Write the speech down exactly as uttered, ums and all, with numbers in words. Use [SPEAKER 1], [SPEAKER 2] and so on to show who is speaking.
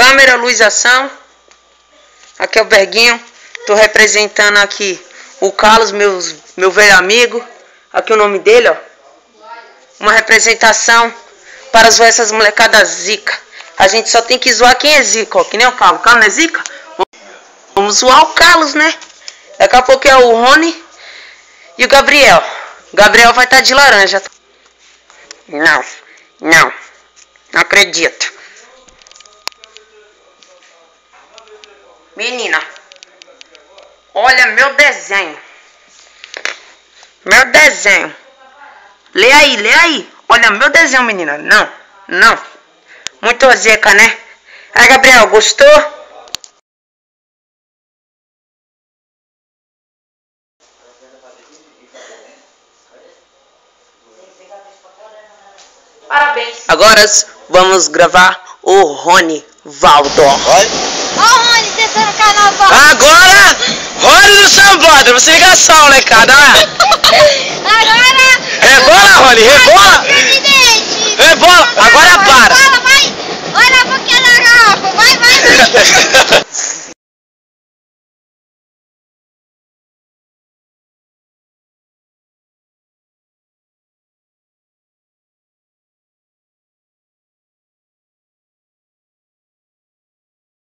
[SPEAKER 1] Câmera, luz, ação. Aqui é o Berguinho. Tô representando aqui o Carlos, meus, meu velho amigo. Aqui o nome dele, ó. Uma representação para zoar essas molecadas zica. A gente só tem que zoar quem é zica, ó. Que nem o Carlos. O Carlos não é zica? Vamos zoar o Carlos, né? Daqui a pouco é o Rony e o Gabriel. O Gabriel vai estar de laranja. Não, não. Não acredito. Menina, olha meu desenho. Meu desenho. Lê aí, lê aí. Olha meu desenho, menina. Não, não. Muito zeca, né? Aí, Gabriel, gostou? Parabéns. Agora vamos gravar o Rony Valdo.
[SPEAKER 2] Ó, oh, Rony, você tá no carnaval.
[SPEAKER 1] Agora, Rony do Sambódromo, você liga só, molecada.
[SPEAKER 2] Agora.
[SPEAKER 1] Rebola, Rony, rebola.